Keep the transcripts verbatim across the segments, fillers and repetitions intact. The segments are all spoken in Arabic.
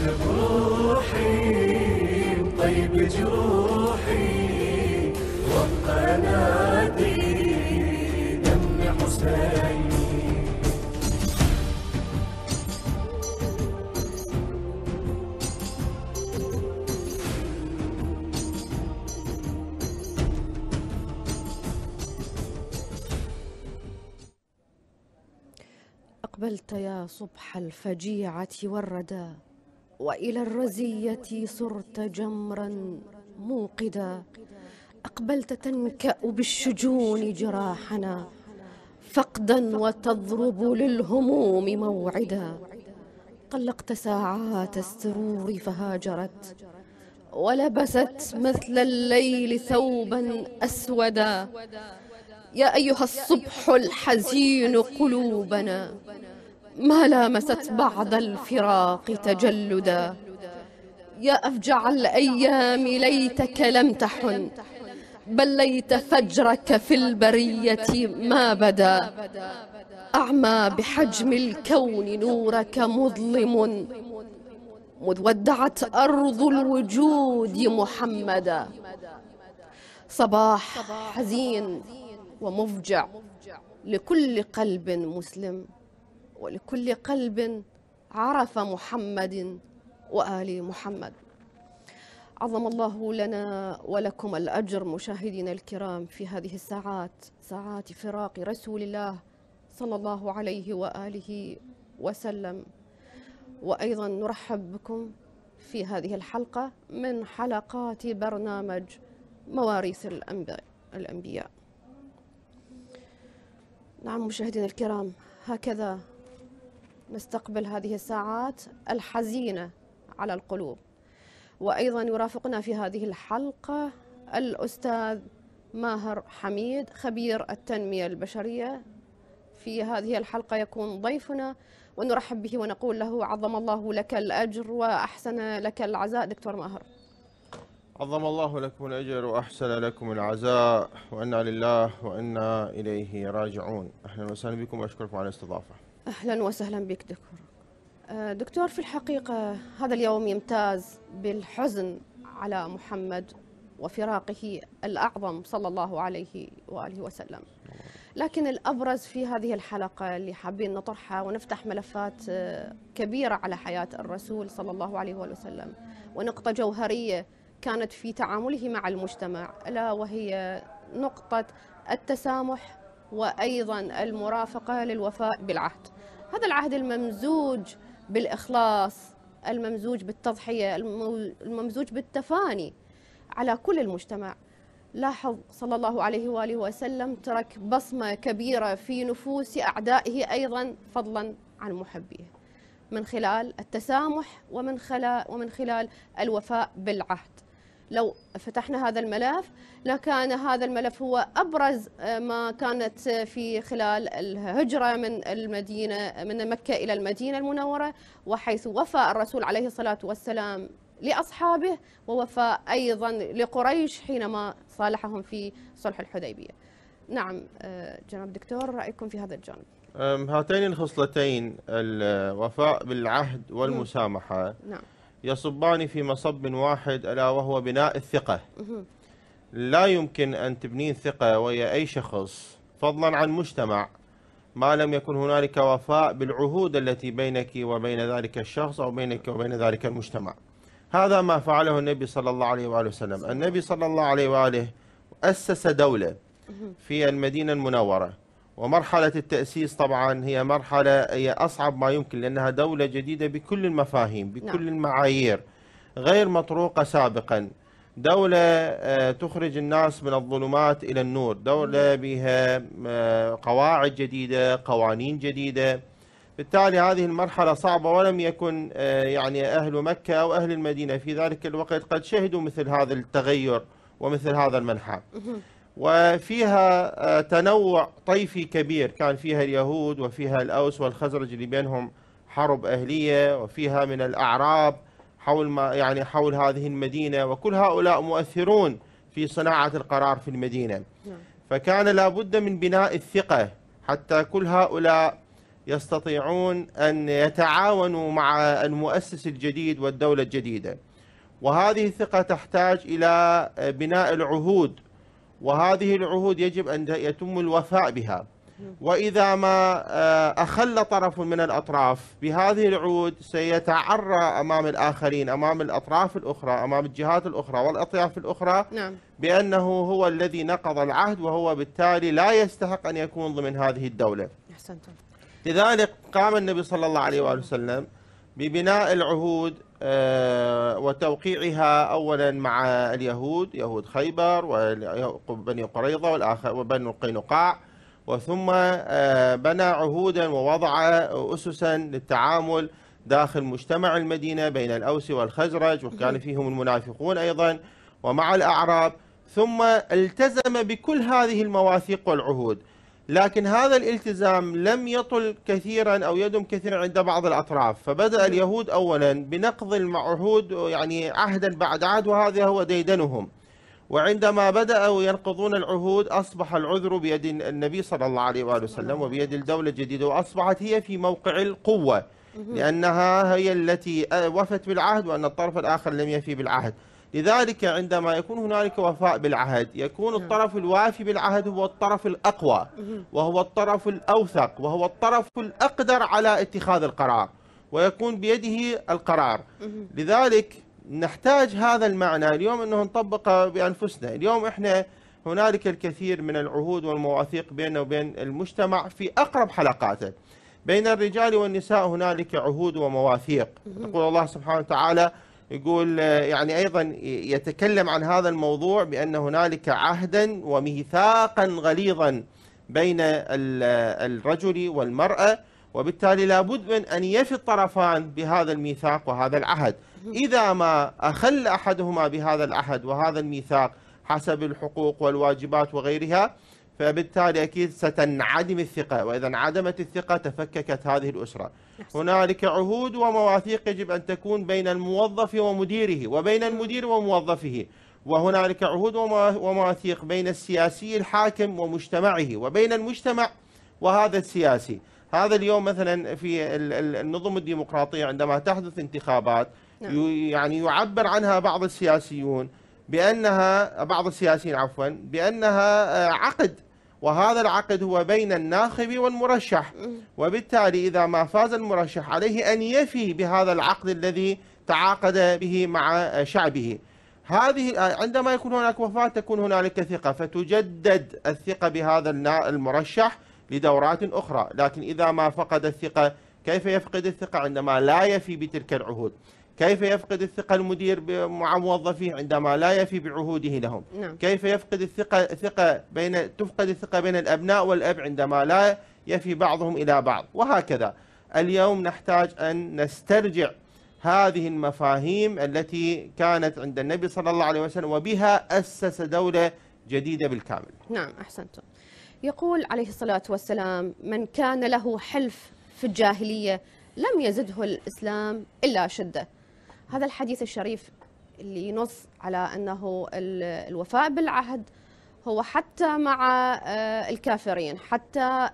بروحي طيب جروحي وابقى نادي دم حسين. أقبلت يا صبح الفجيعة والردى، وإلى الرزية صرت جمرا موقدا. أقبلت تنكأ بالشجون جراحنا فقدا وتضرب للهموم موعدا. طلقت ساعات السرور فهاجرت ولبست مثل الليل ثوبا أسودا. يا أيها الصبح الحزين قلوبنا ما لامست بعد الفراق تجلدا. يا أفجع الأيام ليتك لم تحن، بل ليت فجرك في البرية ما بدا. أعمى بحجم الكون نورك مظلم، مذ ودعت أرض الوجود محمدا. صباح حزين ومفجع لكل قلب مسلم، ولكل قلب عرف محمد وآل محمد. عظم الله لنا ولكم الأجر مشاهدينا الكرام في هذه الساعات، ساعات فراق رسول الله صلى الله عليه وآله وسلم. وأيضا نرحب بكم في هذه الحلقة من حلقات برنامج مواريث الأنبياء. نعم مشاهدينا الكرام، هكذا نستقبل هذه الساعات الحزينة على القلوب. وأيضا يرافقنا في هذه الحلقة الأستاذ ماهر حميد خبير التنمية البشرية. في هذه الحلقة يكون ضيفنا ونرحب به ونقول له عظم الله لك الأجر وأحسن لك العزاء. دكتور ماهر، عظم الله لكم الأجر وأحسن لكم العزاء، وإنا لله وإنا إليه راجعون. أهلا وسهلا بكم وأشكركم على الاستضافة. أهلا وسهلا بك دكتور. دكتور، في الحقيقة هذا اليوم يمتاز بالحزن على محمد وفراقه الأعظم صلى الله عليه وآله وسلم، لكن الأبرز في هذه الحلقة اللي حابين نطرحها ونفتح ملفات كبيرة على حياة الرسول صلى الله عليه وآله وسلم، ونقطة جوهرية كانت في تعامله مع المجتمع، ألا وهي نقطة التسامح وأيضا المرافقة للوفاء بالعهد. هذا العهد الممزوج بالإخلاص، الممزوج بالتضحية، الممزوج بالتفاني على كل المجتمع. لاحظ صلى الله عليه وآله وسلم ترك بصمة كبيرة في نفوس أعدائه أيضا فضلا عن محبيه، من خلال التسامح ومن خلال ومن خلال الوفاء بالعهد. لو فتحنا هذا الملف لكان هذا الملف هو أبرز ما كانت في خلال الهجرة من المدينة من مكة إلى المدينة المنورة، وحيث وفى الرسول عليه الصلاة والسلام لأصحابه ووفى أيضا لقريش حينما صالحهم في صلح الحديبية. نعم جناب دكتور، رأيكم في هذا الجانب؟ هاتين الخصلتين الوفاء بالعهد والمسامحة نعم يصبان في مصب واحد، ألا وهو بناء الثقة. لا يمكن أن تبنين ثقة ويا أي شخص فضلا عن مجتمع ما لم يكن هنالك وفاء بالعهود التي بينك وبين ذلك الشخص أو بينك وبين ذلك المجتمع. هذا ما فعله النبي صلى الله عليه وآله وسلم. النبي صلى الله عليه وآله أسس دولة في المدينة المنورة، ومرحلة التأسيس طبعا هي مرحلة هي أصعب ما يمكن، لأنها دولة جديدة بكل المفاهيم بكل المعايير غير مطروقة سابقا. دولة تخرج الناس من الظلمات إلى النور، دولة بها قواعد جديدة، قوانين جديدة. بالتالي هذه المرحلة صعبة، ولم يكن يعني أهل مكة أو أهل المدينة في ذلك الوقت قد شهدوا مثل هذا التغير ومثل هذا المنحى. وفيها تنوع طيفي كبير، كان فيها اليهود وفيها الأوس والخزرج اللي بينهم حرب أهلية، وفيها من الأعراب حول ما يعني حول هذه المدينة، وكل هؤلاء مؤثرون في صناعة القرار في المدينة. فكان لابد من بناء الثقة حتى كل هؤلاء يستطيعون أن يتعاونوا مع المؤسس الجديد والدولة الجديدة. وهذه الثقة تحتاج إلى بناء العهود، وهذه العهود يجب أن يتم الوفاء بها. وإذا ما أخل طرف من الأطراف بهذه العهود سيتعرى أمام الآخرين، أمام الأطراف الأخرى، أمام الجهات الأخرى والأطياف الأخرى، نعم. بأنه هو الذي نقض العهد، وهو بالتالي لا يستحق أن يكون ضمن هذه الدولة. أحسنتم. لذلك قام النبي صلى الله عليه وآله وسلم ببناء العهود وتوقيعها أولا مع اليهود، يهود خيبر وبني قريظة وبني القينقاع، وثم بنى عهودا ووضع أسسا للتعامل داخل مجتمع المدينة بين الأوس والخزرج، وكان فيهم المنافقون أيضا، ومع الأعراب، ثم التزم بكل هذه المواثيق والعهود. لكن هذا الالتزام لم يطل كثيرا أو يدم كثيرا عند بعض الأطراف، فبدأ اليهود أولا بنقض العهود، يعني عهدا بعد عهد، وهذا هو ديدنهم. وعندما بدأوا ينقضون العهود أصبح العذر بيد النبي صلى الله عليه وآله وسلم وبيد الدولة الجديدة، وأصبحت هي في موقع القوة، لأنها هي التي وفت بالعهد، وأن الطرف الآخر لم يفي بالعهد. لذلك عندما يكون هنالك وفاء بالعهد يكون الطرف الوافي بالعهد هو الطرف الأقوى، وهو الطرف الأوثق، وهو الطرف الأقدر على اتخاذ القرار، ويكون بيده القرار. لذلك نحتاج هذا المعنى اليوم أنه نطبقه بأنفسنا. اليوم إحنا هنالك الكثير من العهود والمواثيق بيننا وبين المجتمع في أقرب حلقاته. بين الرجال والنساء هنالك عهود ومواثيق. يقول الله سبحانه وتعالى، يقول يعني أيضا يتكلم عن هذا الموضوع بأن هنالك عهدا وميثاقا غليظا بين الرجل والمرأة، وبالتالي لابد من أن يفي الطرفان بهذا الميثاق وهذا العهد. إذا ما أخل أحدهما بهذا العهد وهذا الميثاق حسب الحقوق والواجبات وغيرها، فبالتالي أكيد ستنعدم الثقة، وإذا انعدمت الثقة تفككت هذه الأسرة. هنالك عهود ومواثيق يجب أن تكون بين الموظف ومديره، وبين المدير وموظفه، وهنالك عهود ومواثيق بين السياسي الحاكم ومجتمعه، وبين المجتمع وهذا السياسي. هذا اليوم مثلا في النظم الديمقراطية عندما تحدث انتخابات يعني يعبر عنها بعض السياسيون بأنها بعض السياسيين عفوا بأنها عقد، وهذا العقد هو بين الناخب والمرشح، وبالتالي إذا ما فاز المرشح عليه أن يفي بهذا العقد الذي تعاقد به مع شعبه. هذه عندما يكون هناك وفاة تكون هنالك ثقة، فتجدد الثقة بهذا المرشح لدورات أخرى. لكن إذا ما فقد الثقة، كيف يفقد الثقة عندما لا يفي بتلك العهود؟ كيف يفقد الثقة المدير مع موظفيه عندما لا يفي بعهوده لهم؟ نعم. كيف يفقد الثقة الثقة بين تفقد الثقة بين الأبناء والأب عندما لا يفي بعضهم إلى بعض؟ وهكذا. اليوم نحتاج أن نسترجع هذه المفاهيم التي كانت عند النبي صلى الله عليه وسلم، وبها أسس دولة جديدة بالكامل. نعم أحسنتم. يقول عليه الصلاة والسلام: من كان له حلف في الجاهلية لم يزده الإسلام إلا شدة. هذا الحديث الشريف اللي ينص على أنه الوفاء بالعهد هو حتى مع الكافرين، حتى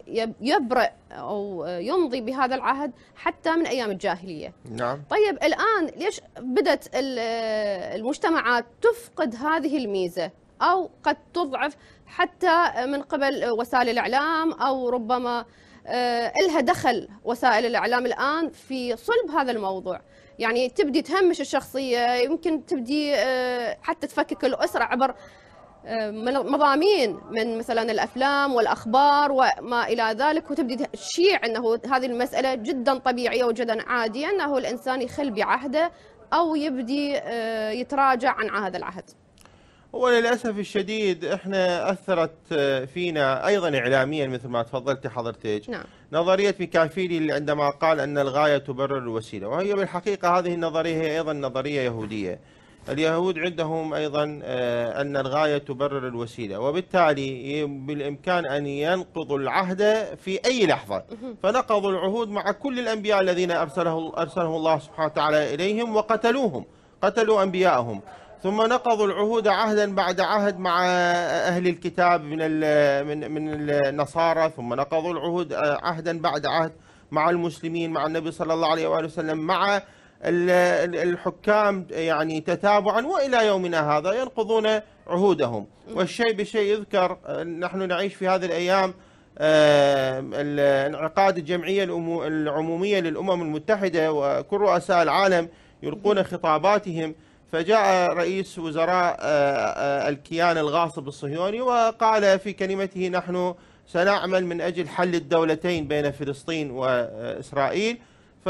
يبرئ أو يمضي بهذا العهد حتى من أيام الجاهلية. نعم. طيب الآن ليش بدأت المجتمعات تفقد هذه الميزة أو قد تضعف حتى من قبل وسائل الإعلام، أو ربما إلها دخل وسائل الإعلام الآن في صلب هذا الموضوع؟ يعني تبدي تهمش الشخصية، يمكن تبدي حتى تفكك الأسرة عبر مضامين من مثلا الأفلام والأخبار وما إلى ذلك، وتبدي تشيع أنه هذه المسألة جدا طبيعية وجدا عادية، أنه الإنسان يخل بعهده أو يبدي يتراجع عن هذا العهد. وللأسف الشديد احنا أثرت فينا أيضا إعلاميا مثل ما تفضلت حضرتك. نعم. نظرية ميكافيلي اللي عندما قال أن الغاية تبرر الوسيلة، وهي بالحقيقة هذه النظرية هي أيضا نظرية يهودية. اليهود عندهم أيضا أن الغاية تبرر الوسيلة، وبالتالي بالإمكان أن ينقضوا العهد في أي لحظة. فنقضوا العهود مع كل الأنبياء الذين أرسله, أرسله الله سبحانه وتعالى إليهم، وقتلوهم، قتلوا أنبياءهم. ثم نقضوا العهود عهدا بعد عهد مع أهل الكتاب من من من النصارى، ثم نقضوا العهود عهدا بعد عهد مع المسلمين مع النبي صلى الله عليه وآله وسلم مع الحكام، يعني تتابعا وإلى يومنا هذا ينقضون عهودهم. والشيء بشيء يذكر، نحن نعيش في هذه الأيام انعقاد الجمعية العمومية للأمم المتحدة، وكل رؤساء العالم يلقون خطاباتهم، فجاء رئيس وزراء الكيان الغاصب الصهيوني وقال في كلمته: نحن سنعمل من أجل حل الدولتين بين فلسطين وإسرائيل.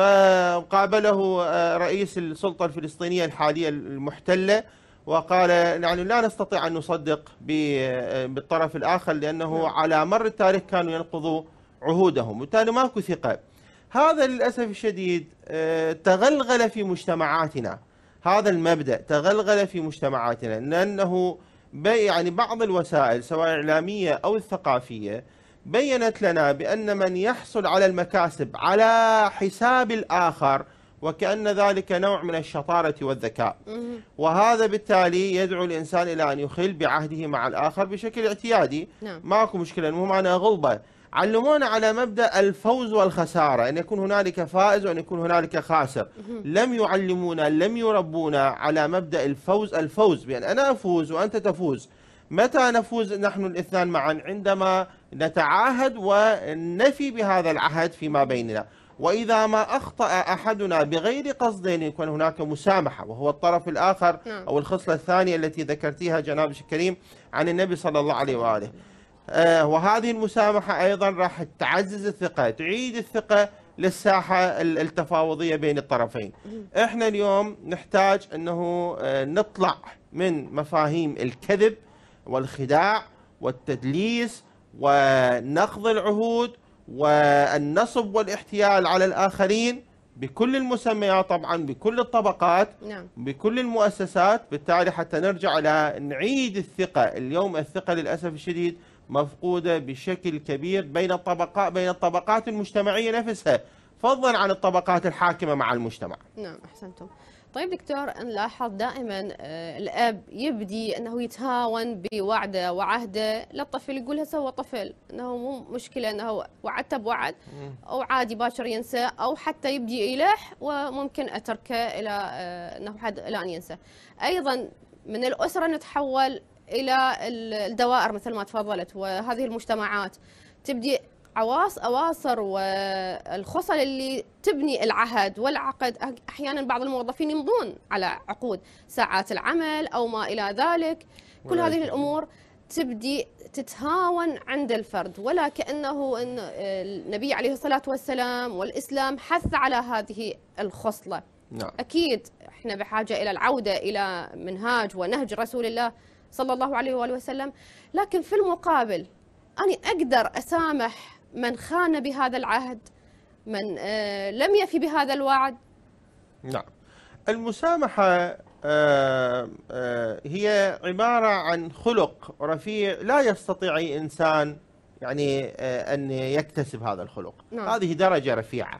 فقابله رئيس السلطة الفلسطينية الحالية المحتلة وقال: يعني لا نستطيع أن نصدق بالطرف الآخر، لأنه على مر التاريخ كانوا ينقضوا عهودهم، وبالتالي ماكو ثقة. هذا للأسف الشديد تغلغل في مجتمعاتنا، هذا المبدأ تغلغل في مجتمعاتنا، لأنه يعني بعض الوسائل سواء الإعلامية أو الثقافية بيّنت لنا بأن من يحصل على المكاسب على حساب الآخر وكأن ذلك نوع من الشطارة والذكاء، وهذا بالتالي يدعو الإنسان إلى أن يخل بعهده مع الآخر بشكل اعتيادي. نعم. ماكو مشكلة، المهم أنا غلبة. علمونا على مبدأ الفوز والخسارة، أن يكون هنالك فائز وأن يكون هنالك خاسر. لم يعلمونا، لم يربونا على مبدأ الفوز الفوز بأن أنا أفوز وأنت تفوز. متى نفوز نحن الاثنان معا؟ عندما نتعاهد ونفي بهذا العهد فيما بيننا، وإذا ما أخطأ أحدنا بغير قصد يكون هناك مسامحة، وهو الطرف الآخر أو الخصلة الثانية التي ذكرتيها جناب الكريم عن النبي صلى الله عليه وآله. آه وهذه المسامحة أيضا راح تعزز الثقة، تعيد الثقة للساحة التفاوضية بين الطرفين. إحنا اليوم نحتاج أنه آه نطلع من مفاهيم الكذب والخداع والتدليس ونقض العهود والنصب والاحتيال على الآخرين بكل المسميات، طبعا بكل الطبقات. نعم. بكل المؤسسات، بالتالي حتى نرجع إلى نعيد الثقة. اليوم الثقة للأسف الشديد مفقودة بشكل كبير بين الطبقات بين الطبقات المجتمعية نفسها، فضلا عن الطبقات الحاكمة مع المجتمع. نعم، أحسنتم. طيب دكتور، نلاحظ دائما الأب يبدي أنه يتهاون بوعده وعهده للطفل، يقول هسه هو طفل، أنه مو مشكلة أنه وعدته بوعد، أو عادي باكر ينسى، أو حتى يبدي يلح وممكن أتركه إلى أنه حد إلى أن ينسى. أيضا من الأسرة نتحول إلى الدوائر مثل ما تفضلت، وهذه المجتمعات تبدي عواص أواصر والخصل اللي تبني العهد والعقد. أحيانا بعض الموظفين يمضون على عقود ساعات العمل أو ما إلى ذلك. كل هذه الأمور تبدي تتهاون عند الفرد، ولا كأنه إن النبي عليه الصلاة والسلام والإسلام حث على هذه الخصلة. نعم. أكيد إحنا بحاجة إلى العودة إلى منهاج ونهج رسول الله صلى الله عليه وآله وسلم، لكن في المقابل أنا أقدر أسامح من خان بهذا العهد، من آه لم يفي بهذا الوعد. نعم. المسامحة آه آه هي عبارة عن خلق رفيع لا يستطيع أي إنسان يعني آه أن يكتسب هذا الخلق. نعم. هذه درجة رفيعة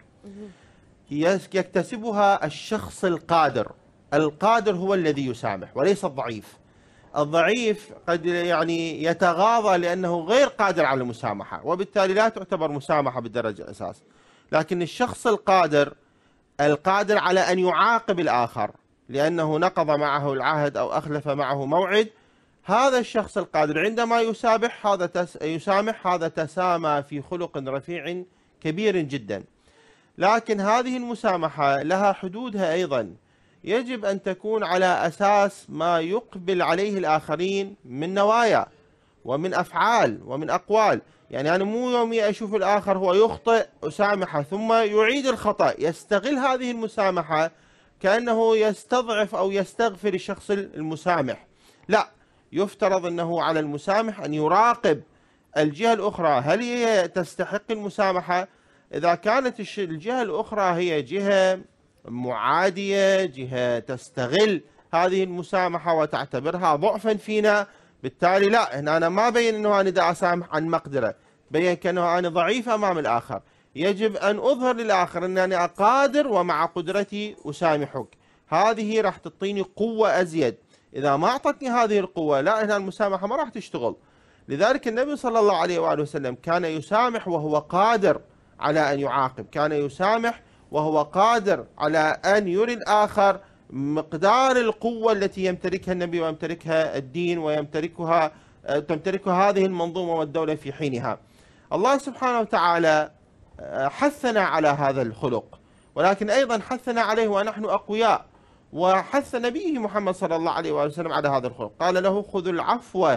يكتسبها الشخص القادر. القادر هو الذي يسامح وليس الضعيف. الضعيف قد يعني يتغاضى لأنه غير قادر على المسامحة، وبالتالي لا تعتبر مسامحة بالدرجة الأساس. لكن الشخص القادر القادر على أن يعاقب الآخر لأنه نقض معه العهد أو أخلف معه موعد، هذا الشخص القادر عندما يسامح هذا تس يسامح هذا تسامى في خلق رفيع كبير جدا. لكن هذه المسامحة لها حدودها أيضا، يجب أن تكون على أساس ما يقبل عليه الآخرين من نوايا ومن أفعال ومن أقوال. يعني أنا مو يومي أشوف الآخر هو يخطئ أسامحه ثم يعيد الخطأ، يستغل هذه المسامحة كأنه يستضعف أو يستغفر الشخص المسامح. لا، يفترض أنه على المسامح أن يراقب الجهة الأخرى هل هي تستحق المسامحة. إذا كانت الجهة الأخرى هي جهة معادية، جهة تستغل هذه المسامحة وتعتبرها ضعفا فينا، بالتالي لا، هنا أنا ما بين أنه أنا دا أسامح عن مقدرة، بين كأنه أنا ضعيف أمام الآخر. يجب أن أظهر للآخر أن أنا قادر ومع قدرتي أسامحك. هذه راح تعطيني قوة أزيد. إذا ما أعطتني هذه القوة لا، هنا المسامحة ما راح تشتغل. لذلك النبي صلى الله عليه وآله وسلم كان يسامح وهو قادر على أن يعاقب، كان يسامح وهو قادر على أن يري الآخر مقدار القوة التي يمتلكها النبي ويمتلكها الدين ويمتلكها تمتلكها هذه المنظومة والدولة في حينها. الله سبحانه وتعالى حثنا على هذا الخلق، ولكن أيضا حثنا عليه ونحن أقوياء، وحث نبيه محمد صلى الله عليه وسلم على هذا الخلق. قال له: خذ العفو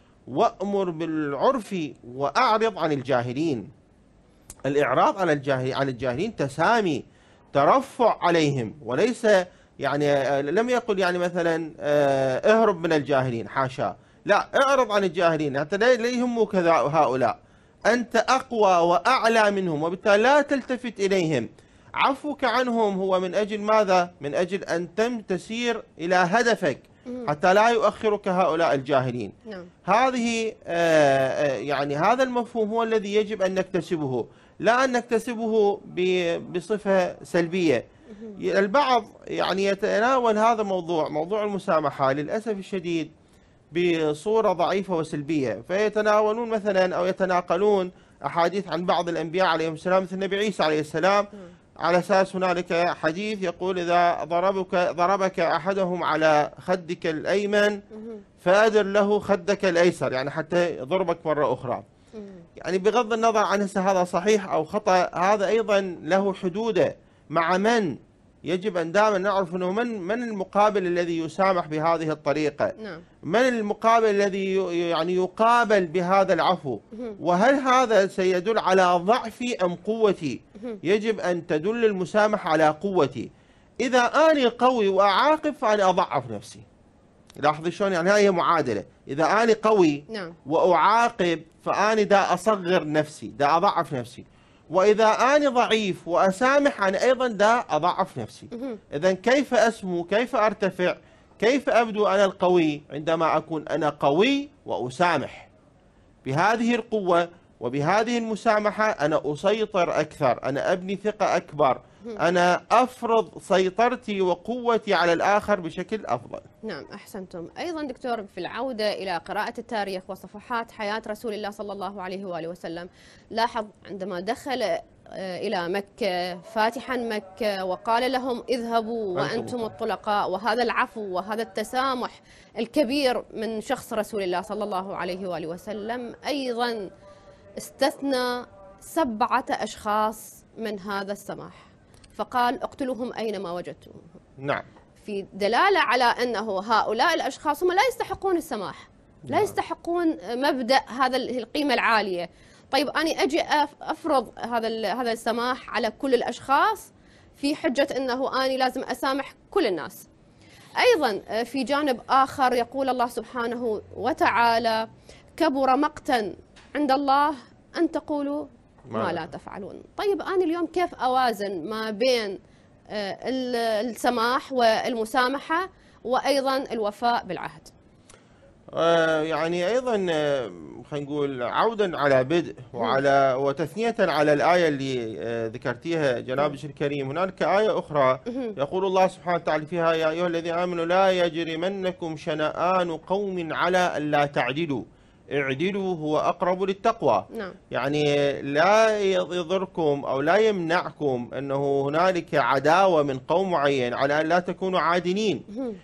وأمر بالعرف وأعرض عن الجاهلين. الإعراض عن الجاهل عن الجاهلين تسامي، ترفع عليهم، وليس يعني لم يقل يعني مثلا اهرب من الجاهلين، حاشا، لا، اعرض عن الجاهلين حتى لا يهمك هؤلاء، أنت أقوى وأعلى منهم وبالتالي لا تلتفت إليهم. عفوك عنهم هو من أجل ماذا؟ من أجل أن تم تسير إلى هدفك حتى لا يؤخرك هؤلاء الجاهلين. نعم. هذه يعني هذا المفهوم هو الذي يجب أن نكتسبه، لا أن نكتسبه بصفة سلبية. البعض يعني يتناول هذا الموضوع، موضوع المسامحة، للأسف الشديد بصورة ضعيفة وسلبية، فيتناولون مثلا أو يتناقلون أحاديث عن بعض الأنبياء عليهم السلام مثل النبي عيسى عليه السلام، على أساس هنالك حديث يقول: إذا ضربك ضربك أحدهم على خدك الأيمن فأدر له خدك الأيسر، يعني حتى يضربك مرة أخرى. يعني بغض النظر عن هذا صحيح أو خطأ، هذا أيضا له حدوده. مع من يجب أن دائما نعرف أنه من من المقابل الذي يسامح بهذه الطريقة، نعم. من المقابل الذي يعني يقابل بهذا العفو، وهل هذا سيدل على ضعفي أم قوتي؟ يجب أن تدل المسامحة على قوتي. إذا أنا قوي وأعاقب فأنا أضعف نفسي. لاحظوا شلون، يعني هاي معادلة. إذا أنا قوي نعم. وأعاقب فأنا دا أصغر نفسي، دا أضعف نفسي. وإذا أنا ضعيف وأسامح أنا أيضا دا أضعف نفسي. إذن كيف أسمو؟ كيف أرتفع؟ كيف أبدو أنا القوي؟ عندما أكون أنا قوي وأسامح. بهذه القوة وبهذه المسامحة أنا أسيطر أكثر، أنا أبني ثقة أكبر، أنا أفرض سيطرتي وقوتي على الآخر بشكل أفضل. نعم، أحسنتم. أيضا دكتور، في العودة إلى قراءة التاريخ وصفحات حياة رسول الله صلى الله عليه وآله وسلم، لاحظ عندما دخل إلى مكة فاتحا مكة وقال لهم: اذهبوا وأنتم الطلقاء، وهذا العفو وهذا التسامح الكبير من شخص رسول الله صلى الله عليه وآله وسلم، أيضا استثنى سبعة أشخاص من هذا السماح، فقال: اقتلوهم أينما وجدتموهم. نعم. في دلالة على أنه هؤلاء الأشخاص هم لا يستحقون السماح، لا يستحقون مبدأ هذا القيمة العالية. طيب أنا أجي أفرض هذا هذا السماح على كل الأشخاص في حجة أنه أنا لازم أسامح كل الناس. أيضا في جانب آخر يقول الله سبحانه وتعالى: كبر مقتا عند الله أن تقولوا ما لا تفعلون. طيب أنا اليوم كيف أوازن ما بين السماح والمسامحة وأيضا الوفاء بالعهد؟ آه يعني أيضا خلينا نقول عودا على بدء وعلى وتثنية على الآية اللي ذكرتيها جنابك الكريم، هنالك آية أخرى يقول الله سبحانه وتعالى فيها: يا أيها الذين آمنوا لا يجرمنكم شنآن قوم على ألا تعدلوا اعدلوا هو أقرب للتقوى. نعم. يعني لا يضركم أو لا يمنعكم أنه هنالك عداوة من قوم معين على أن لا تكونوا عادلين.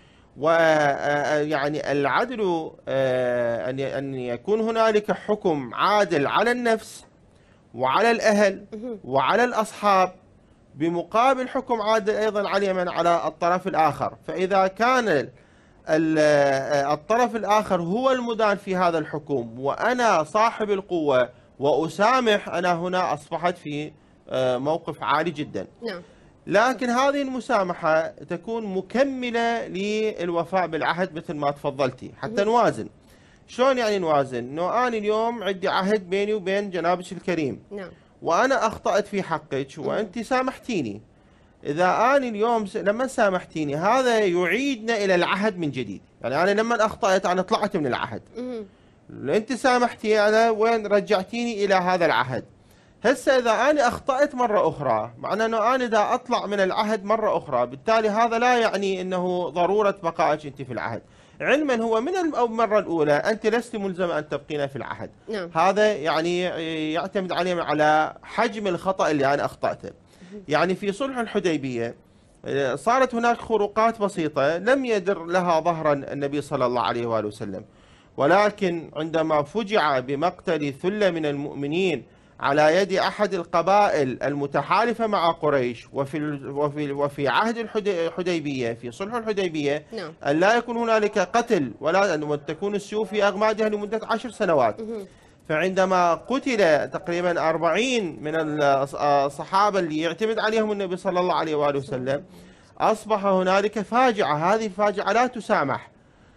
ويعني العدل أن يكون هنالك حكم عادل على النفس وعلى الأهل وعلى الأصحاب، بمقابل حكم عادل أيضا على من على الطرف الآخر. فإذا كان الطرف الآخر هو المدان في هذا الحكم وأنا صاحب القوة وأسامح، أنا هنا أصبحت في موقف عالي جدا. نعم. لكن هذه المسامحة تكون مكملة للوفاء بالعهد مثل ما تفضلتي، حتى نوازن. شلون يعني نوازن؟ انه انا اليوم عندي عهد بيني وبين جنابك الكريم. نعم. وانا اخطأت في حقك وانت سامحتيني. اذا انا اليوم لما سامحتيني هذا يعيدنا الى العهد من جديد، يعني انا لما اخطأت انا طلعت من العهد. انت سامحتي انا وين رجعتيني الى هذا العهد. هسه إذا أنا أخطأت مرة أخرى، معناه أنه أنا إذا أطلع من العهد مرة أخرى، بالتالي هذا لا يعني أنه ضرورة بقائك أنت في العهد. علما هو من المرة الأولى أنت لست ملزمة أن تبقين في العهد. نعم. هذا يعني يعتمد عليه على حجم الخطأ اللي أنا أخطأته. يعني في صلح الحديبية صارت هناك خروقات بسيطة لم يدر لها ظهرا النبي صلى الله عليه وآله وسلم، ولكن عندما فجع بمقتل ثلة من المؤمنين على يد أحد القبائل المتحالفة مع قريش وفي وفي وفي عهد الحديبية في صلح الحديبية نعم. أن لا يكون هنالك قتل ولا أن تكون السيوف في أغمادها لمدة عشر سنوات. فعندما قتل تقريبا أربعين من الصحابة اللي يعتمد عليهم النبي صلى الله عليه وآله وسلم أصبح هنالك فاجعة، هذه الفاجعة لا تسامح.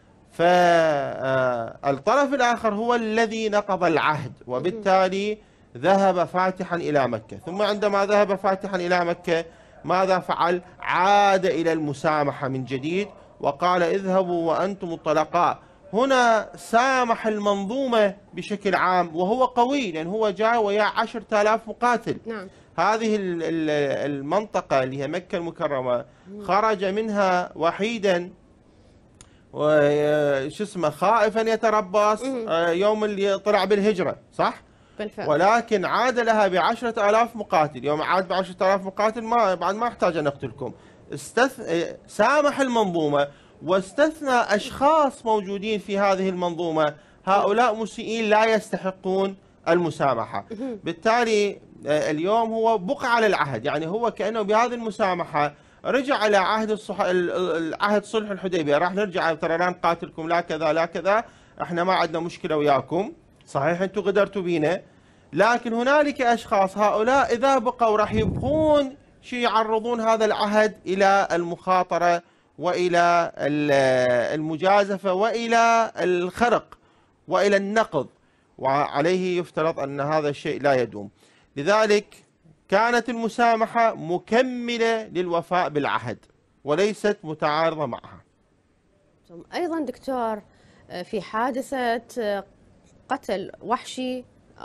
فالطرف الآخر هو الذي نقض العهد، وبالتالي ذهب فاتحا إلى مكة. ثم عندما ذهب فاتحا إلى مكة ماذا فعل؟ عاد إلى المسامحة من جديد وقال اذهبوا وأنتم الطلقاء. هنا سامح المنظومة بشكل عام وهو قوي، لأن هو جاء ويا عشرة آلاف مقاتل. نعم. هذه المنطقة اللي هي مكة المكرمة خرج منها وحيدا وش اسمه خائفا يتربص يوم اللي طلع بالهجرة، صح؟ بالفعل. ولكن عاد لها بعشرة آلاف مقاتل. يوم عاد بعشرة آلاف مقاتل ما بعد ما احتاج أن نقتلكم. استث... سامح المنظومة واستثنى أشخاص موجودين في هذه المنظومة، هؤلاء مسيئين لا يستحقون المسامحة. بالتالي اليوم هو بقى على العهد، يعني هو كأنه بهذه المسامحة رجع على عهد الصح... العهد صلح الحديبية، راح نرجع ترى لا نقاتلكم لا كذا لا كذا، احنا ما عندنا مشكلة وياكم، صحيح انتم غدرتوا بينا، لكن هنالك اشخاص هؤلاء اذا بقوا راح يبقون شيء يعرضون هذا العهد الى المخاطرة والى المجازفة والى الخرق والى النقض، وعليه يفترض ان هذا الشيء لا يدوم. لذلك كانت المسامحة مكملة للوفاء بالعهد وليست متعارضة معها. أيضا دكتور في حادثة قتل وحشي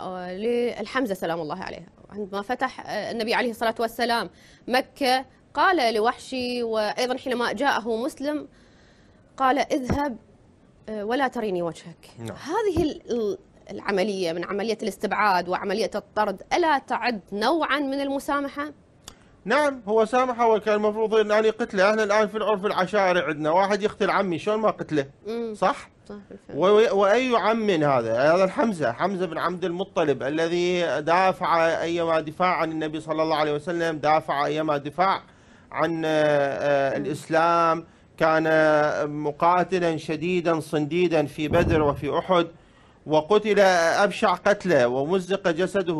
للحمزة سلام الله عليه، عندما فتح النبي عليه الصلاة والسلام مكة قال لوحشي، وأيضا حينما جاءه مسلم قال اذهب ولا تريني وجهك. نعم. هذه العملية من عملية الاستبعاد وعملية الطرد ألا تعد نوعا من المسامحة؟ نعم، هو سامحه وكان المفروض ان انا قتله. احنا الان في العرف العشائري عندنا واحد يقتل عمي شلون ما قتله؟ صح؟ صح. واي عم هذا؟ هذا الحمزه، حمزه بن عبد المطلب الذي دافع ايما دفاع عن النبي صلى الله عليه وسلم، دافع ايما دفاع عن الاسلام، كان مقاتلا شديدا صنديدا في بدر وفي احد، وقتل ابشع قتله ومزق جسده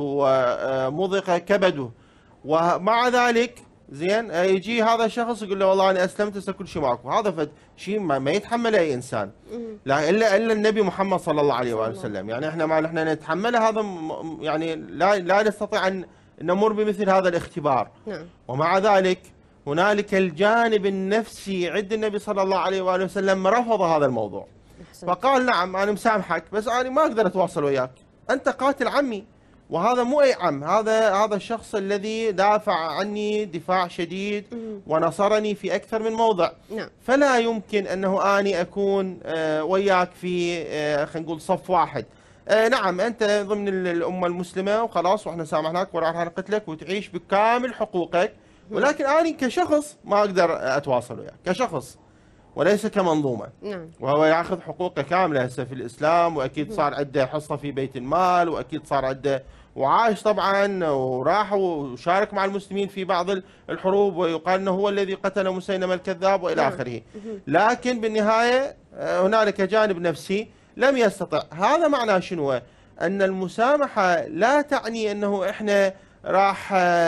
ومضق كبده، ومع ذلك زين يجي هذا الشخص يقول له والله انا اسلمت هسه كل شيء معكم. هذا شيء ما, ما يتحمله اي انسان، لا الا الا النبي محمد صلى الله عليه واله وسلم. يعني احنا ما نحن نتحمله، هذا يعني لا لا نستطيع ان نمر بمثل هذا الاختبار. نعم. ومع ذلك هنالك الجانب النفسي عند النبي صلى الله عليه واله وسلم رفض هذا الموضوع. أحسن. فقال نعم انا مسامحك بس انا ما اقدر اتواصل وياك، انت قاتل عمي، وهذا مو اي عم، هذا هذا الشخص الذي دافع عني دفاع شديد ونصرني في اكثر من موضع. نعم. فلا يمكن انه اني اكون وياك في خلينا نقول صف واحد. نعم انت ضمن الامه المسلمه وخلاص واحنا سامحناك وراح نقتلك وتعيش بكامل حقوقك، ولكن اني كشخص ما اقدر اتواصل وياك كشخص وليس كمنظومة. نعم. وهو ياخذ حقوقه كاملة هسه في الإسلام، وأكيد صار عنده حصة في بيت المال، وأكيد صار عنده وعاش طبعا وراح وشارك مع المسلمين في بعض الحروب، ويقال أنه هو الذي قتل مسيلمة الكذاب وإلى آخره. لكن بالنهاية هنالك جانب نفسي لم يستطع. هذا معناه شنو؟ أن المسامحة لا تعني أنه إحنا راح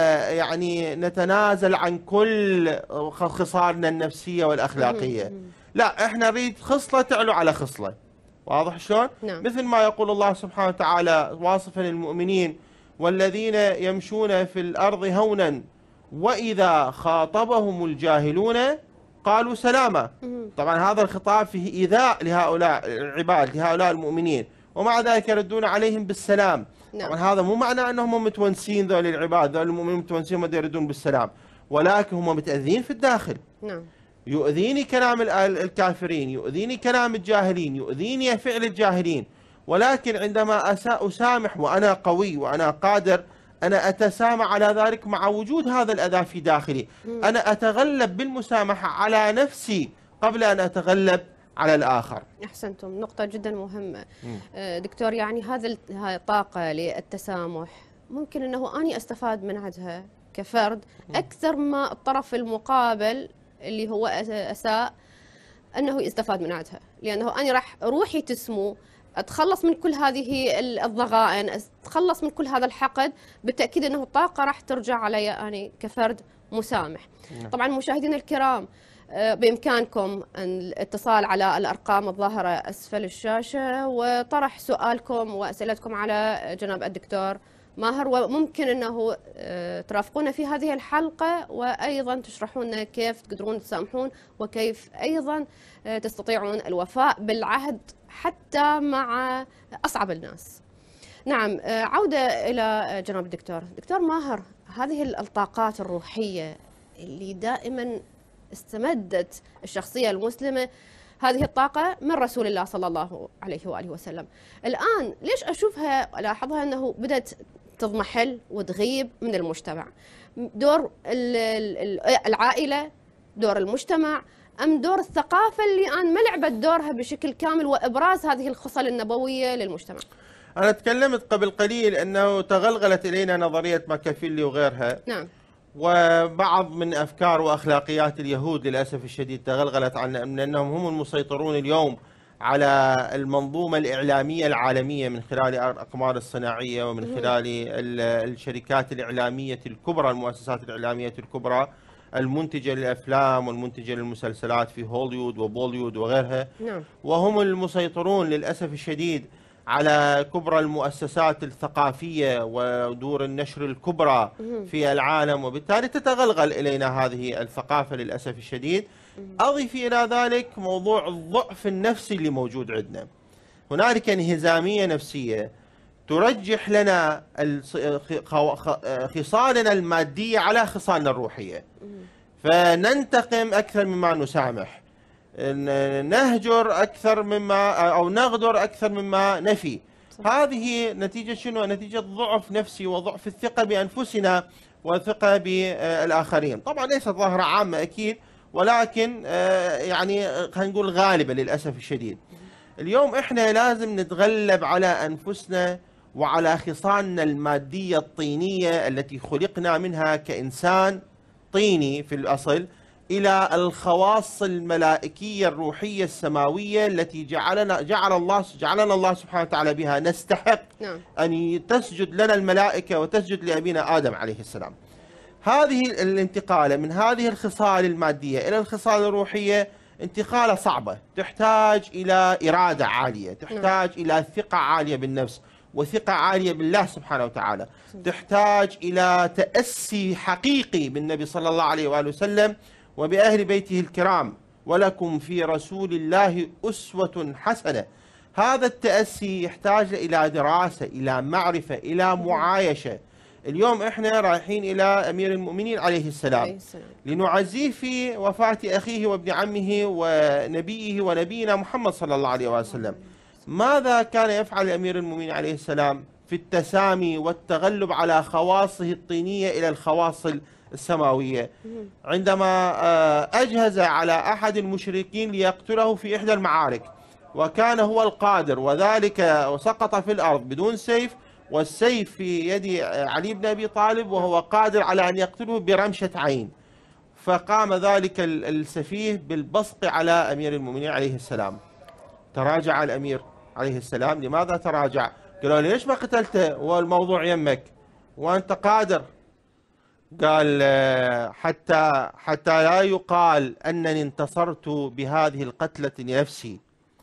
يعني نتنازل عن كل خصالنا النفسية والأخلاقية. لا، احنا نريد خصلة تعلو على خصلة. واضح شلون؟ نعم. مثل ما يقول الله سبحانه وتعالى واصفا المؤمنين والذين يمشون في الأرض هونا وإذا خاطبهم الجاهلون قالوا سلاما. طبعا هذا الخطاب فيه إيذاء لهؤلاء العباد، لهؤلاء المؤمنين، ومع ذلك يردون عليهم بالسلام. نعم. طبعا هذا مو معناه انهم متونسين ذول العباد، ذول المؤمنين متونسين ما يردون بالسلام، ولكن هم متأذين في الداخل. نعم. يؤذيني كلام الكافرين، يؤذيني كلام الجاهلين، يؤذيني فعل الجاهلين، ولكن عندما أسامح وأنا قوي وأنا قادر، أنا أتسامح على ذلك مع وجود هذا الأذى في داخلي. أنا أتغلب بالمسامحة على نفسي قبل أن أتغلب على الآخر. أحسنتم، نقطة جدا مهمة. دكتور، يعني هذا الطاقة للتسامح ممكن أنه أني أستفاد من عندها كفرد أكثر ما الطرف المقابل اللي هو أساء أنه يستفاد من عندها، لأنه أنا راح روحي تسمو، أتخلص من كل هذه الضغائن، أتخلص من كل هذا الحقد، بالتأكيد أنه الطاقة راح ترجع علي أنا كفرد مسامح. طبعا مشاهدينا الكرام، بإمكانكم الاتصال على الأرقام الظاهرة أسفل الشاشة وطرح سؤالكم وأسئلتكم على جناب الدكتور ماهر، وممكن أنه ترافقونا في هذه الحلقة وأيضا تشرحون لنا كيف تقدرون تسامحون وكيف أيضا تستطيعون الوفاء بالعهد حتى مع أصعب الناس. نعم، عودة إلى جناب الدكتور. دكتور ماهر، هذه الطاقات الروحية اللي دائما استمدت الشخصية المسلمة، هذه الطاقة من رسول الله صلى الله عليه وآله وسلم، الآن ليش أشوفها ألاحظها أنه بدأت تضمحل وتغيب من المجتمع؟ دور العائلة، دور المجتمع، أم دور الثقافة اللي الآن ما لعبت دورها بشكل كامل وإبراز هذه الخصال النبوية للمجتمع؟ أنا تكلمت قبل قليل أنه تغلغلت إلينا نظرية ماكافيلي وغيرها. نعم. وبعض من أفكار وأخلاقيات اليهود للأسف الشديد تغلغلت عن من أنهم هم المسيطرون اليوم على المنظومة الإعلامية العالمية من خلال الأقمار الصناعية ومن خلال الشركات الإعلامية الكبرى، المؤسسات الإعلامية الكبرى المنتجة للأفلام والمنتجة للمسلسلات في هوليوود وبوليوود وغيرها. نعم. وهم المسيطرون للأسف الشديد على كبرى المؤسسات الثقافية ودور النشر الكبرى في العالم، وبالتالي تتغلغل إلينا هذه الثقافة للأسف الشديد. أضيف إلى ذلك موضوع الضعف النفسي اللي موجود عندنا. هنالك انهزامية نفسية ترجح لنا خصالنا المادية على خصالنا الروحية، فننتقم أكثر مما نسامح، نهجر أكثر مما أو نغدر أكثر مما نفي. صح. هذه نتيجة شنو؟ نتيجة ضعف نفسي وضعف الثقة بأنفسنا والثقة بالآخرين. طبعا ليست ظاهرة عامة أكيد، ولكن يعني خلينا نقول غالبة للأسف الشديد. اليوم إحنا لازم نتغلب على أنفسنا وعلى خصالنا المادية الطينية التي خلقنا منها كإنسان طيني في الأصل، إلى الخواص الملائكية الروحية السماوية التي جعلنا جعل الله جعلنا الله سبحانه وتعالى بها نستحق. نعم. أن تسجد لنا الملائكة وتسجد لأبينا آدم عليه السلام. هذه الانتقالة من هذه الخصال المادية إلى الخصال الروحية انتقالة صعبة، تحتاج إلى إرادة عالية، تحتاج نعم. إلى ثقة عالية بالنفس وثقة عالية بالله سبحانه وتعالى، تحتاج إلى تأسي حقيقي بالنبي صلى الله عليه وآله وسلم وبأهل بيته الكرام. ولكم في رسول الله أسوة حسنة. هذا التأسي يحتاج إلى دراسة، إلى معرفة، إلى معايشة. اليوم إحنا رايحين إلى أمير المؤمنين عليه السلام لنعزيه في وفاة أخيه وابن عمه ونبيه ونبينا محمد صلى الله عليه وسلم. ماذا كان يفعل أمير المؤمنين عليه السلام في التسامي والتغلب على خواصه الطينية إلى الخواص السماوية؟ عندما أجهز على أحد المشركين ليقتله في إحدى المعارك، وكان هو القادر، وذلك وسقط في الأرض بدون سيف، والسيف في يد علي بن أبي طالب، وهو قادر على أن يقتله برمشة عين. فقام ذلك السفيه بالبصق على أمير المؤمنين عليه السلام. تراجع الأمير عليه السلام. لماذا تراجع؟ قالوا ليش ما قتلته والموضوع يمك وأنت قادر؟ قال حتى حتى لا يقال أنني انتصرت بهذه القتلة لنفسي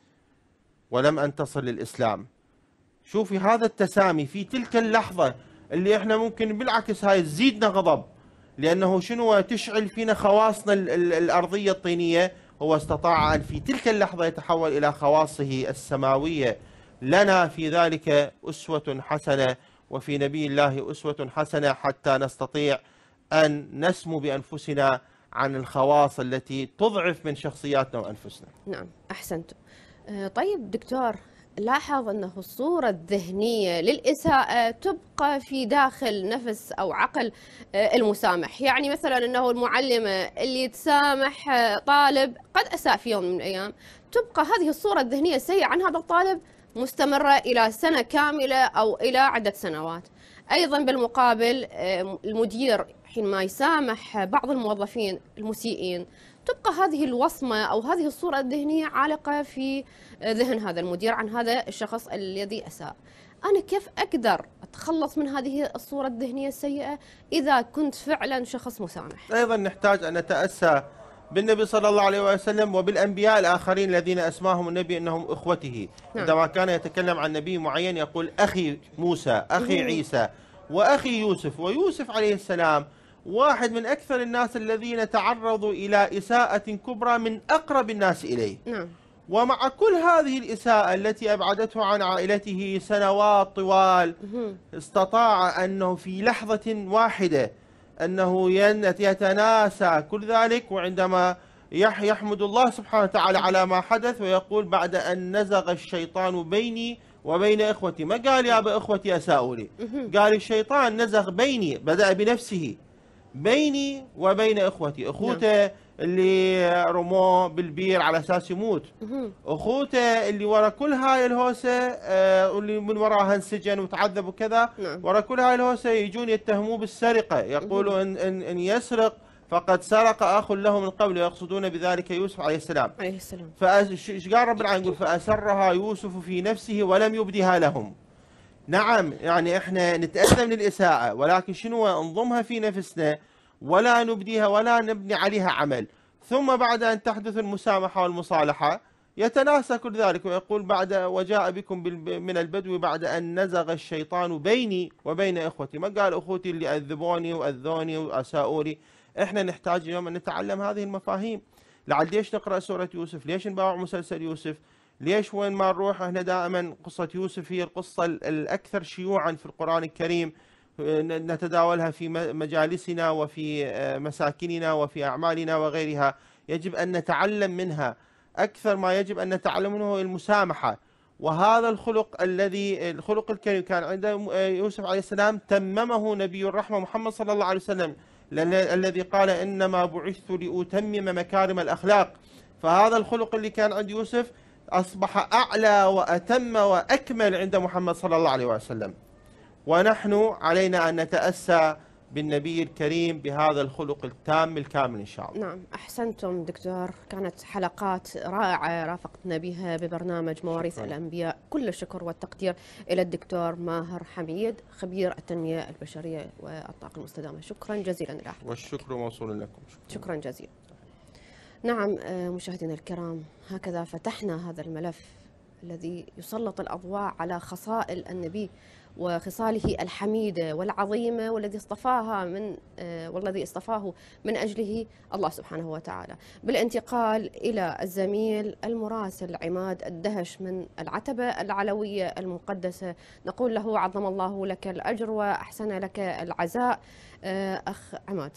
ولم أنتصر للإسلام. شوفي هذا التسامي في تلك اللحظة اللي احنا ممكن بالعكس هاي تزيدنا غضب، لأنه شنو تشعل فينا خواصنا الأرضية الطينية. هو استطاع أن في تلك اللحظة يتحول إلى خواصه السماوية. لنا في ذلك أسوة حسنة، وفي نبي الله أسوة حسنة، حتى نستطيع أن نسمو بأنفسنا عن الخواص التي تضعف من شخصياتنا وأنفسنا. نعم أحسنت. طيب دكتور، لاحظ أنه الصورة الذهنية للإساءة تبقى في داخل نفس أو عقل المسامح. يعني مثلا أنه المعلمة اللي تسامح طالب قد أساء في يوم من الأيام، تبقى هذه الصورة الذهنية السيئة عن هذا الطالب مستمرة إلى سنة كاملة أو إلى عدة سنوات. أيضا بالمقابل المدير حينما يسامح بعض الموظفين المسيئين، تبقى هذه الوصمة أو هذه الصورة الذهنية عالقة في ذهن هذا المدير عن هذا الشخص الذي أساء. أنا كيف أقدر أتخلص من هذه الصورة الذهنية السيئة إذا كنت فعلا شخص مسامح؟ أيضا نحتاج أن نتأسى بالنبي صلى الله عليه وسلم وبالأنبياء الآخرين الذين أسماهم النبي أنهم إخوته. نعم. عندما كان يتكلم عن نبي معين يقول أخي موسى، أخي عيسى، وأخي يوسف. ويوسف عليه السلام واحد من أكثر الناس الذين تعرضوا إلى إساءة كبرى من أقرب الناس إليه. نعم. ومع كل هذه الإساءة التي أبعدته عن عائلته سنوات طوال، استطاع أنه في لحظة واحدة أنه يتناسى كل ذلك، وعندما يحمد الله سبحانه وتعالى على ما حدث ويقول بعد أن نزغ الشيطان بيني وبين إخوتي. ما قال يا بإخوتي أساءوا لي، قال الشيطان نزغ بيني، بدأ بنفسه، بيني وبين إخوتي. أخوته اللي رموه بالبير على أساس يموت، أخوته اللي ورا كل هاي الهوسة آه اللي من وراها انسجن وتعذب وكذا، ورا كل هاي الهوسة يجون يتهموه بالسرقة، يقولوا إن, إن, إن يسرق فقد سرق أخ له من قبل، ويقصدون بذلك يوسف عليه السلام. عليه السلام. فإيش قال رب العالمين؟ يقول فأسرها يوسف في نفسه ولم يبدها لهم. نعم، يعني احنا نتأذى من الإساءة، ولكن شنو؟ نضمها في نفسنا ولا نبديها ولا نبني عليها عمل، ثم بعد أن تحدث المسامحة والمصالحة يتناسى كل ذلك ويقول بعد وجاء بكم من البدو بعد أن نزغ الشيطان بيني وبين إخوتي. ما قال أخوتي اللي أذبوني وأذوني وأساءوا لي. احنا نحتاج اليوم أن نتعلم هذه المفاهيم. لعل ليش نقرأ سورة يوسف؟ ليش نباوع مسلسل يوسف؟ ليش وين ما نروح احنا دائما قصة يوسف هي القصة الأكثر شيوعا في القرآن الكريم، نتداولها في مجالسنا وفي مساكننا وفي أعمالنا وغيرها. يجب أن نتعلم منها أكثر ما يجب أن نتعلم منه المسامحة. وهذا الخلق الذي الخلق الكريم كان عند يوسف عليه السلام تممه نبي الرحمة محمد صلى الله عليه وسلم الذي قال إنما بعثت لأتمم مكارم الأخلاق. فهذا الخلق اللي كان عند يوسف أصبح أعلى وأتم وأكمل عند محمد صلى الله عليه وسلم. ونحن علينا أن نتأسى بالنبي الكريم بهذا الخلق التام الكامل إن شاء الله. نعم أحسنتم دكتور، كانت حلقات رائعة رافقتنا بها ببرنامج مواريث شكرا. الأنبياء. كل الشكر والتقدير إلى الدكتور ماهر حميد خبير التنمية البشرية والطاقة المستدامة. شكرا جزيلا لك. والشكر موصول لكم. شكرا, شكرا جزيلا. نعم مشاهدينا الكرام، هكذا فتحنا هذا الملف الذي يسلط الأضواء على خصائل النبي وخصاله الحميدة والعظيمة، والذي اصطفاها من والذي اصطفاه من أجله الله سبحانه وتعالى. بالانتقال إلى الزميل المراسل عماد الدهش من العتبة العلوية المقدسة، نقول له عظم الله لك الأجر وأحسن لك العزاء. أخ عماد،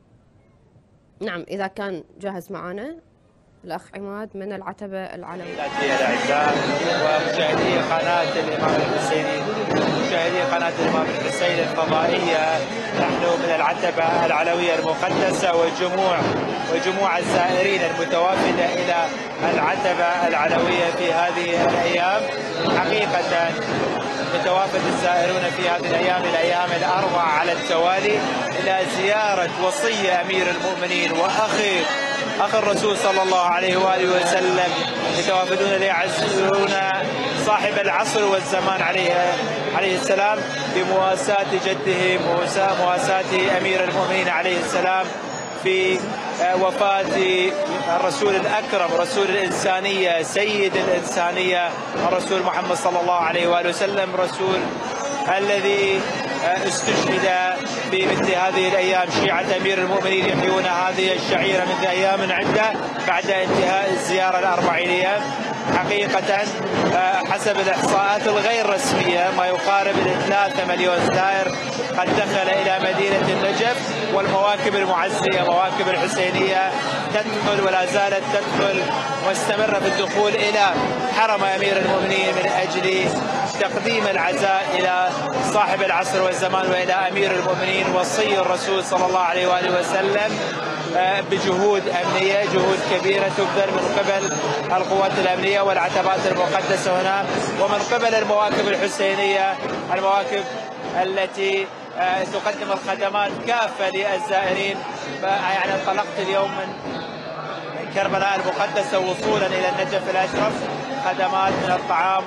نعم إذا كان جاهز معنا الأخ عماد من العتبة العلوية. الأعزاء ومشاهدي قناة الإمام الحسيني، مشاهدي قناة الإمام الحسيني الفضائية، نحن من العتبة العلوية المقدسة وجموع وجموع الزائرين المتوافدة إلى العتبة العلوية في هذه الأيام. حقيقة يتوافد الزائرون في هذه الأيام الأيام الأربع على التوالي إلى زيارة وصي أمير المؤمنين وأخي أخ الرسول صلى الله عليه وآله وسلم، يتوافدون ليعزون صاحب العصر والزمان عليه عليه السلام بمواساة جده مواساة أمير المؤمنين عليه السلام في وفاة الرسول الأكرم رسول الإنسانية سيد الإنسانية الرسول محمد صلى الله عليه وآله وسلم، رسول الذي استشهد في مثل هذه الأيام. شيعة أمير المؤمنين يحيون هذه الشعيرة منذ أيام عدة بعد انتهاء الزيارة الأربعينية. حقيقة حسب الإحصاءات الغير رسمية ما يقارب ثلاثة مليون زائر قد دخل إلى مدينة النجف، والمواكب المعزية مواكب الحسينية تدخل ولا زالت تدخل واستمر في الدخول إلى حرم أمير المؤمنين من أجل تقديم العزاء إلى صاحب العصر والزمان وإلى أمير المؤمنين وصي الرسول صلى الله عليه وآله وسلم، بجهود أمنية، جهود كبيرة تبذل من قبل القوات الأمنية والعتبات المقدسة هنا، ومن قبل المواكب الحسينية، المواكب التي تقدم الخدمات كافة للزائرين. يعني انطلقت اليوم من كربلاء المقدسة وصولا إلى النجف الأشرف، خدمات من الطعام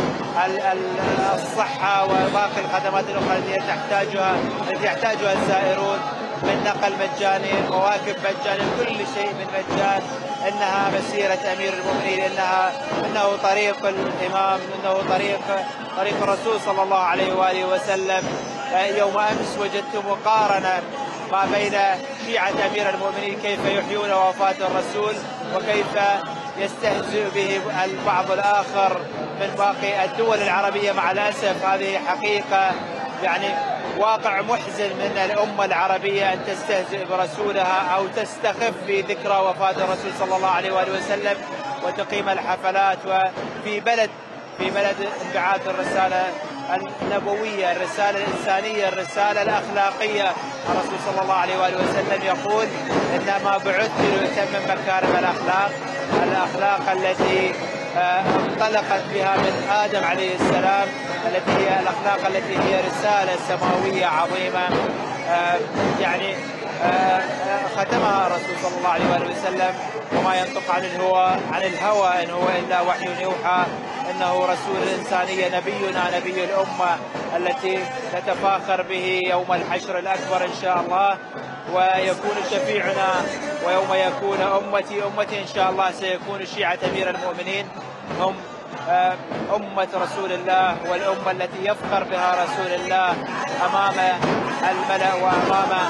والصحة وباقي الخدمات الأخرى التي تحتاجها التي يحتاجها الزائرون من نقل مجاني، مواكب مجاني، كل شيء من مجان. إنها مسيرة أمير المؤمنين، إنها إنه طريق الإمام، إنه طريق طريق الرسول صلى الله عليه وآله وسلم. يوم أمس وجدت مقارنة ما بين شيعة أمير المؤمنين كيف يحيون وفاة الرسول وكيف يستهزئ به البعض الآخر من باقي الدول العربية. مع الأسف هذه حقيقة، يعني واقع محزن من الأمة العربية أن تستهزئ برسولها أو تستخف بذكرى وفاة الرسول صلى الله عليه وآله وسلم وتقيم الحفلات وفي بلد في بلد انبعاث الرسالة النبوية، الرسالة الإنسانية، الرسالة الأخلاقية. الرسول صلى الله عليه وآله وسلم يقول إنما بعثت لأتمم مكارم الأخلاق، الأخلاق التي انطلقت بها من آدم عليه السلام، التي هي الأخلاق التي هي رسالة سماوية عظيمة، يعني ختمها الرسول صلى الله عليه وآله وسلم. وما ينطق عن الهوى عن الهوى إن هو إلا وحي يوحى، إنه رسول الإنسانية، نبينا نبي الأمة التي نتفاخر به يوم الحشر الأكبر إن شاء الله، ويكون شفيعنا. ويوم يكون أمتي أمتي إن شاء الله سيكون شيعة أمير المؤمنين هم أمة رسول الله، والأمة التي يفخر بها رسول الله أمام الملأ وأمام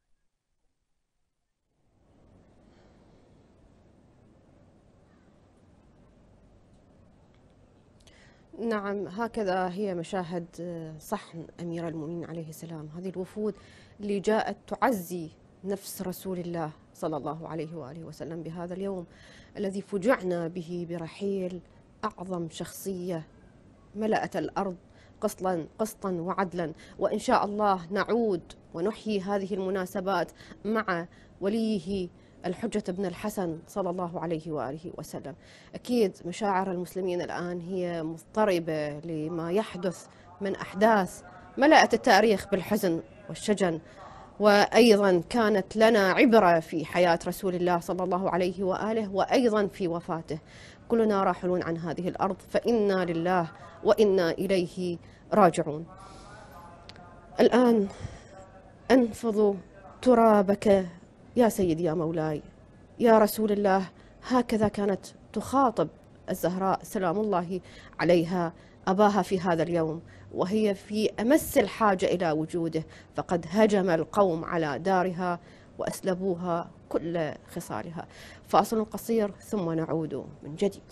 نعم. هكذا هي مشاهد صحن أمير المؤمنين عليه السلام، هذه الوفود اللي جاءت تعزي نفس رسول الله صلى الله عليه وآله وسلم بهذا اليوم الذي فجعنا به برحيل أعظم شخصية ملأت الأرض قسطا قسطا وعدلا. وإن شاء الله نعود ونحيي هذه المناسبات مع وليه الحجة بن الحسن صلى الله عليه وآله وسلم. أكيد مشاعر المسلمين الآن هي مضطربة لما يحدث من أحداث ملأت التاريخ بالحزن والشجن، وأيضا كانت لنا عبرة في حياة رسول الله صلى الله عليه وآله وأيضا في وفاته. كلنا راحلون عن هذه الأرض، فإنا لله وإنا إليه راجعون. الآن أنفض ترابك يا سيدي يا مولاي يا رسول الله. هكذا كانت تخاطب الزهراء سلام الله عليها أباها في هذا اليوم، وهي في أمس الحاجة إلى وجوده، فقد هجم القوم على دارها وأسلبوها كل خصالها. فاصل قصير ثم نعود من جديد.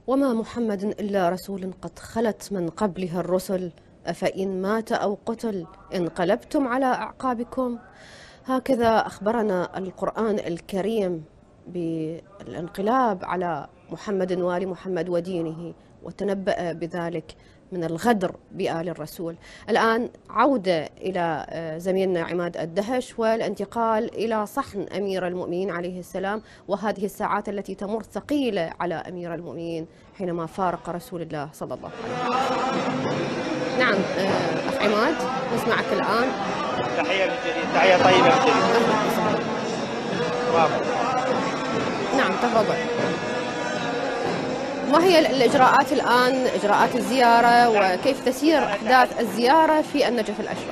وما محمد إلا رسول قد خلت من قبله الرسل أفإن مات أو قتل انقلبتم على أعقابكم. هكذا أخبرنا القرآن الكريم بالانقلاب على محمد وآل محمد ودينه، وتنبأ بذلك من الغدر بآل الرسول. الآن عودة إلى زميلنا عماد الدهش والانتقال إلى صحن أمير المؤمنين عليه السلام، وهذه الساعات التي تمر ثقيلة على أمير المؤمنين حينما فارق رسول الله صلى الله عليه وسلم. نعم أخ عماد نسمعك الآن. تحية من جديد، تحية طيبة من جديد. نعم تفضل. ما هي الإجراءات الآن، إجراءات الزيارة، وكيف تسير أحداث الزيارة في النجف الأشرف؟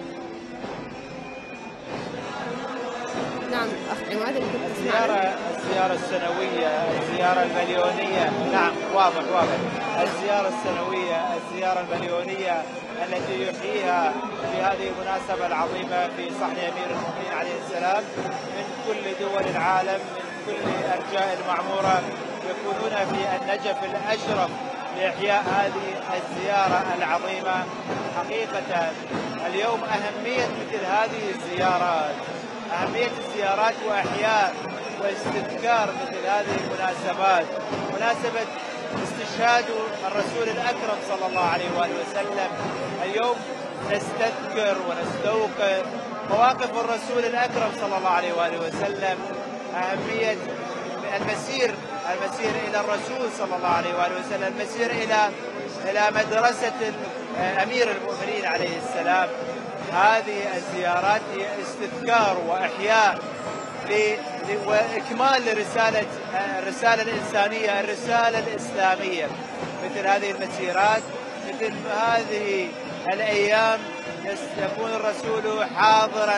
نعم أخ عماد الزيارة الزيارة السنوية، الزيارة المليونية، نعم واضح واضح. الزيارة السنوية، الزيارة المليونية التي يحييها في هذه المناسبة العظيمة في صحن أمير المؤمنين عليه السلام من كل دول العالم، من كل أرجاء المعمورة، يكونون في النجف الأشرف لإحياء هذه الزيارة العظيمة. حقيقة اليوم أهمية مثل هذه الزيارات، أهمية الزيارات وإحياء واستذكار مثل هذه المناسبات، مناسبة استشهاد الرسول الأكرم صلى الله عليه وآله وسلم. اليوم نستذكر ونستوقف مواقف الرسول الأكرم صلى الله عليه وآله وسلم، أهمية المسير المسير إلى الرسول صلى الله عليه وآله وسلم، المسير إلى إلى مدرسة أمير المؤمنين عليه السلام. هذه الزيارات هي استذكار وإحياء وإكمال لرسالة الرسالة الإنسانية، الرسالة الإسلامية. مثل هذه المسيرات، مثل هذه الأيام يكون الرسول حاضرا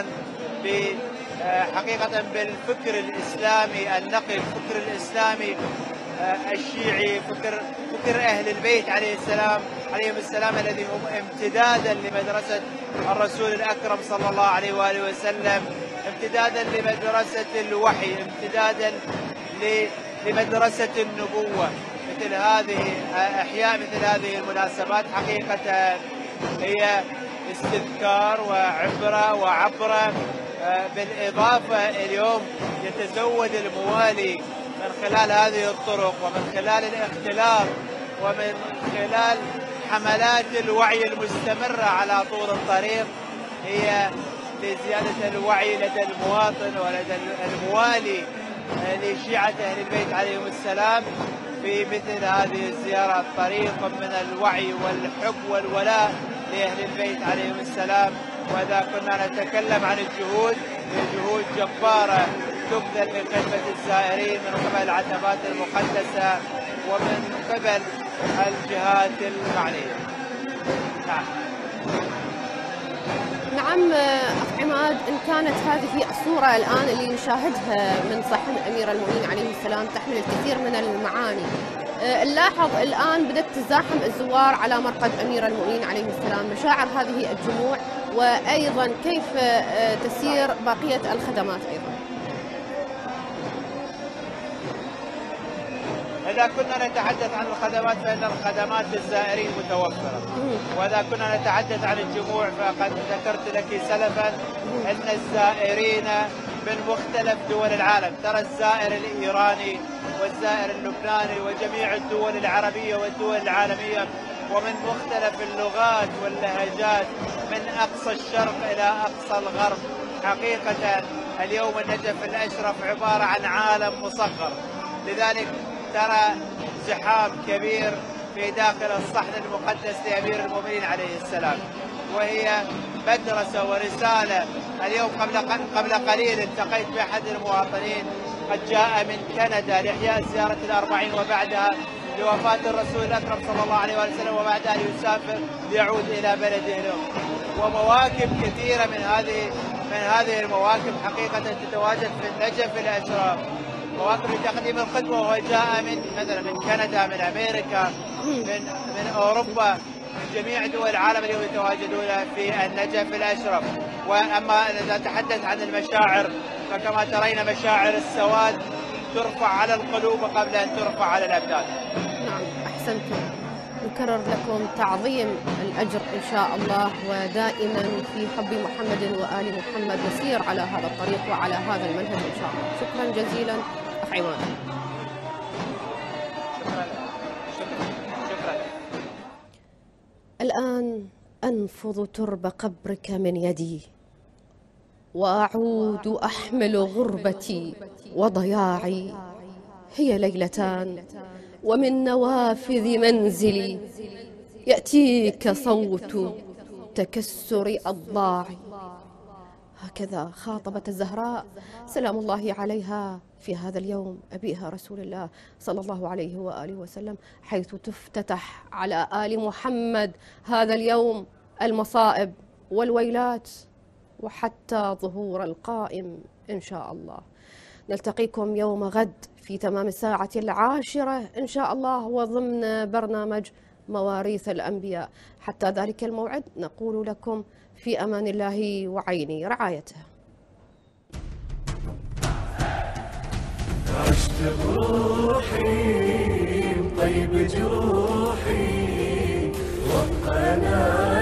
حقيقة بالفكر الإسلامي النقي، الفكر الإسلامي الشيعي، فكر فكر أهل البيت عليه السلام عليهم السلام، الذي هم امتدادا لمدرسة الرسول الأكرم صلى الله عليه وآله وسلم، امتدادا لمدرسة الوحي، امتدادا لمدرسة النبوة. مثل هذه إحياء مثل هذه المناسبات حقيقة هي استذكار وعبرة وعبرة. بالإضافة اليوم يتزود الموالي من خلال هذه الطرق ومن خلال الاختلاط ومن خلال حملات الوعي المستمرة على طول الطريق، هي لزيادة الوعي لدى المواطن ولدى الموالي لشيعة أهل البيت عليهم السلام في مثل هذه الزيارة، طريق من الوعي والحب والولاء لأهل البيت عليهم السلام. وإذا كنا نتكلم عن الجهود، جهود جبارة تبذل من خدمة الزائرين من قبل العتبات المقدسة ومن قبل الجهات المعنية. نعم. نعم أخ عماد، إن كانت هذه الصورة الآن اللي نشاهدها من صحن أمير المؤمنين عليه السلام تحمل الكثير من المعاني، نلاحظ الآن بدأت تزاحم الزوار على مرقد أمير المؤمنين عليه السلام، مشاعر هذه الجموع وأيضا كيف تسير بقية الخدمات أيضا؟ إذا كنا نتحدث عن الخدمات فإن الخدمات للزائرين متوفرة، وإذا كنا نتحدث عن الجموع فقد ذكرت لك سلفا أن الزائرين من مختلف دول العالم، ترى الزائر الإيراني والزائر اللبناني وجميع الدول العربية والدول العالمية ومن مختلف اللغات واللهجات من أقصى الشرق إلى أقصى الغرب. حقيقة اليوم النجف الأشرف عبارة عن عالم مصغر، لذلك ترى زحام كبير في داخل الصحن المقدس لأمير المؤمنين عليه السلام، وهي مدرسة ورسالة. اليوم قبل قبل قليل التقيت بأحد المواطنين قد جاء من كندا لإحياء زيارة الأربعين وبعدها لوفاة الرسول الأكرم صلى الله عليه وسلم، وبعدها ليسافر ليعود إلى بلده له. ومواكب كثيرة من هذه من هذه المواكب حقيقة تتواجد في النجف الأشرف، مواقف لتقديم الخدمة، وهو جاء من مثلا من كندا، من أمريكا، من من أوروبا، من جميع دول العالم اليوم يتواجدون في النجف الأشرف. وأما إذا نتحدث عن المشاعر فكما ترين مشاعر السواد ترفع على القلوب قبل أن ترفع على الأبدان. نعم. أحسنتم. نكرر لكم تعظيم الأجر إن شاء الله، ودائما في حب محمد وآل محمد نسير على هذا الطريق وعلى هذا المنهج إن شاء الله. شكرا جزيلا أخ عماد. شكرا شكرا شكرا. الآن أنفض ترب قبرك من يدي، وأعود أحمل غربتي وضياعي. هي ليلتان ومن نوافذ منزلي يأتيك صوت تكسر أضلاعي. هكذا خاطبت الزهراء سلام الله عليها في هذا اليوم أبيها رسول الله صلى الله عليه وآله وسلم، حيث تفتتح على آل محمد هذا اليوم المصائب والويلات وحتى ظهور القائم إن شاء الله. نلتقيكم يوم غد في تمام الساعة العاشرة إن شاء الله، وضمن برنامج مواريث الأنبياء. حتى ذلك الموعد نقول لكم في أمان الله وعين رعايته. عشت بروحي طيب جروحي وقنا